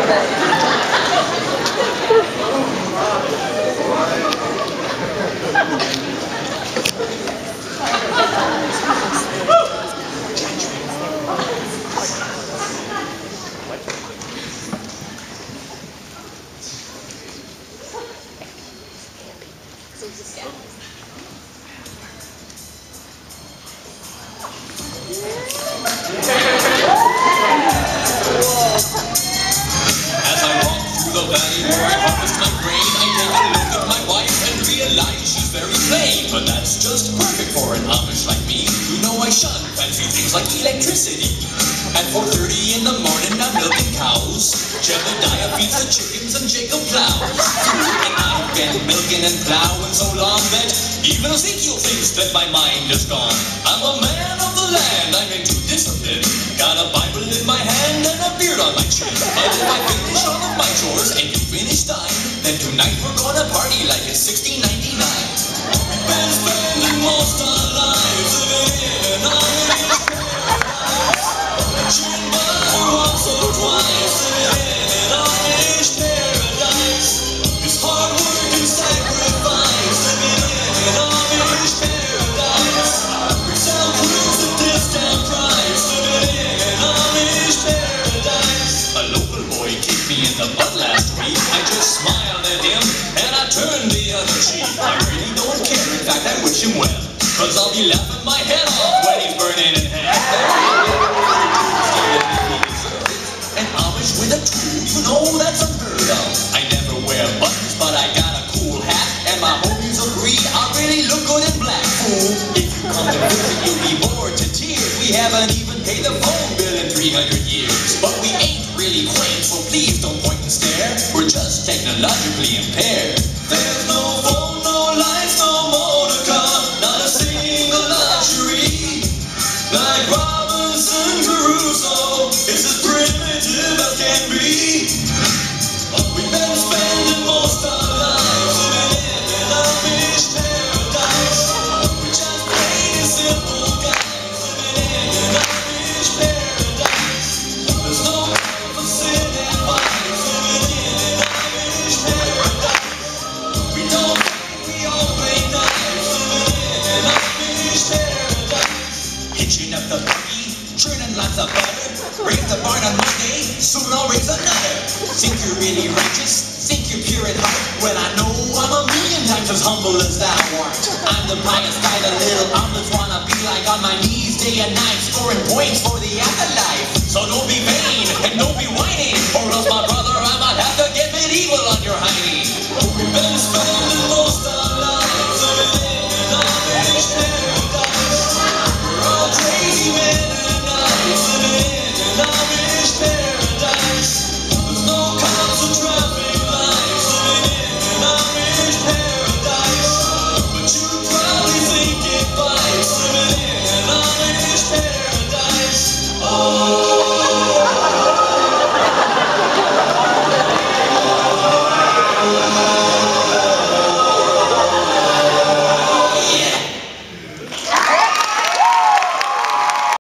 As I walk through the valley where I harvest my grain, I take a look at my wife and realize she's very plain. But that's just perfect for an Amish like me, who know I shun fancy things like electricity. At 4:30 in the morning I'm milking cows, Jebediah feeds the chickens and Jacob plows. And I've been milking and plowing so long that even Ezekiel thinks that my mind is gone. I'm a man of the land, I'm into discipline, got a Bible in my hand and a beard on my chin. But if I finish all of my chores and you finish thine, then tonight we're gonna party like it's 1699. We've been spending most our lives living in an Irish paradise, watching by once or twice, living in an Irish paradise. It's hard work and sacrifice, living in an Irish paradise. We sell cruise at discount price, living in an Amish paradise. A local boy kicked me in the butt last week. I just smiled at him and I turned the other cheek. I really don't care, in fact I wish him well, 'cause I'll be laughing my head off when he's burning in hell. An Amish with a tool, you know that's unheard of. I never wear buttons, but I got a cool hat, and my homies agree I really look good in black. Fool, if you come to visit, you'll be bored to tears. We haven't even paid the phone bill in 300 years. But we ain't really quaint, so please don't point and stare. We're just technologically impaired. There's no phone, no lights, no Monica, not a single luxury. Like Robinson Crusoe, it's as primitive as can be. But we've been spending most our lives living in an Amish paradise. We're just plain and simple guys living in an Amish paradise. There's no time for sin and vice living in an Amish paradise. We don't drink, we all play nice living in an Amish paradise. Hitching up the buggy, churning lots of butter. Raise the barn on Monday, soon I'll raise another. Think you're really righteous? Think you're pure at heart? Well, I know I'm a million times as humble as thou art. I'm the pious guy the little omelets wanna be like, on my knees day and night, scoring points for the afterlife. So don't be vain and don't be whining, or else my brother